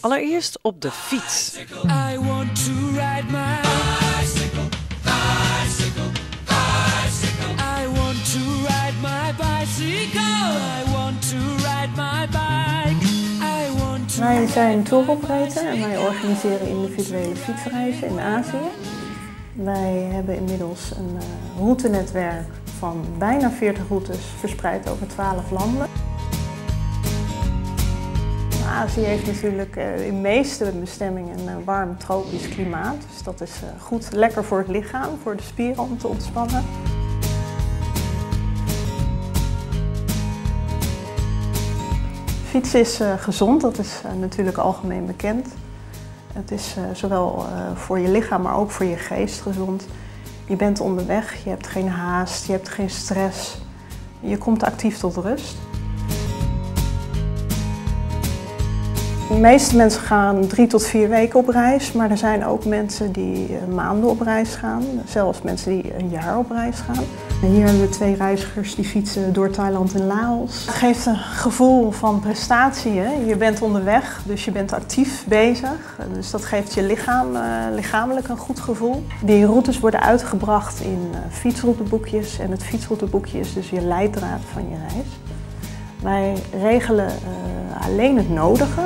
Allereerst op de fiets. I want to ride my bicycle, bicycle, bicycle. I want to ride my bicycle. I want to ride my bike. I want to. Wij zijn Tour Operator en wij organiseren individuele fietsreizen in Azië. Wij hebben inmiddels een routenetwerk van bijna 40 routes verspreid over 12 landen. Azië heeft natuurlijk in de meeste bestemmingen een warm tropisch klimaat. Dus dat is goed, lekker voor het lichaam, voor de spieren om te ontspannen. Fietsen is gezond, dat is natuurlijk algemeen bekend. Het is zowel voor je lichaam, maar ook voor je geest gezond. Je bent onderweg, je hebt geen haast, je hebt geen stress. Je komt actief tot rust. De meeste mensen gaan 3 tot 4 weken op reis, maar er zijn ook mensen die maanden op reis gaan. Zelfs mensen die een jaar op reis gaan. En hier hebben we 2 reizigers die fietsen door Thailand en Laos. Het geeft een gevoel van prestatie. Hè? Je bent onderweg, dus je bent actief bezig. Dus dat geeft je lichaam lichamelijk een goed gevoel. Die routes worden uitgebracht in fietsrouteboekjes. En het fietsrouteboekje is dus je leidraad van je reis. Wij regelen alleen het nodige.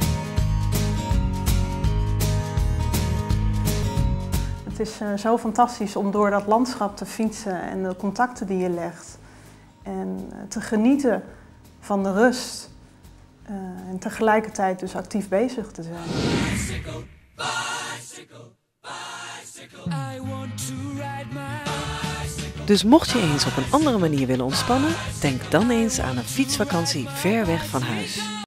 Het is zo fantastisch om door dat landschap te fietsen en de contacten die je legt. En te genieten van de rust. En tegelijkertijd dus actief bezig te zijn. Bicycle, bicycle, bicycle. I want to ride my bicycle. Dus mocht je eens op een andere manier willen ontspannen, denk dan eens aan een fietsvakantie ver weg van huis.